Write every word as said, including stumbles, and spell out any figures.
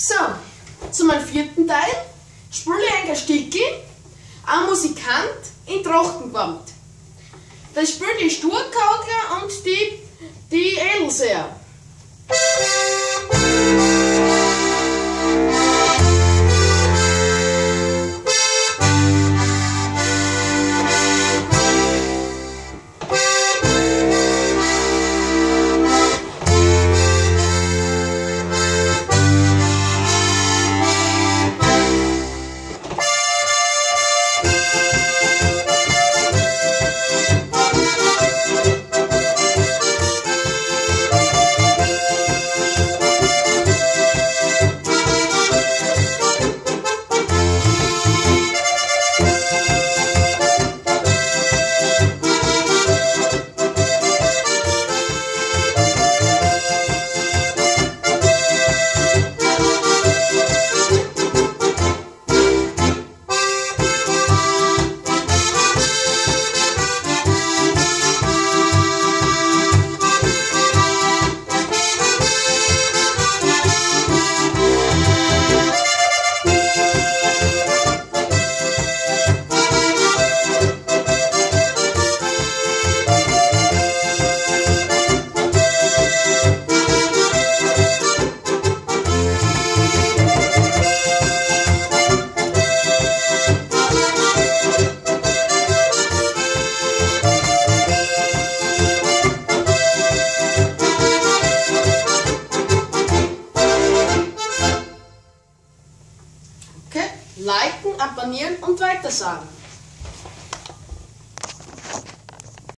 So, zu meinem vierten Teil spiele ich ein Gastiki, ein Musikant in Trachtengewand. Da spielt die Sturkaugler und die, die Edelseher. Liken, abonnieren und weitersagen.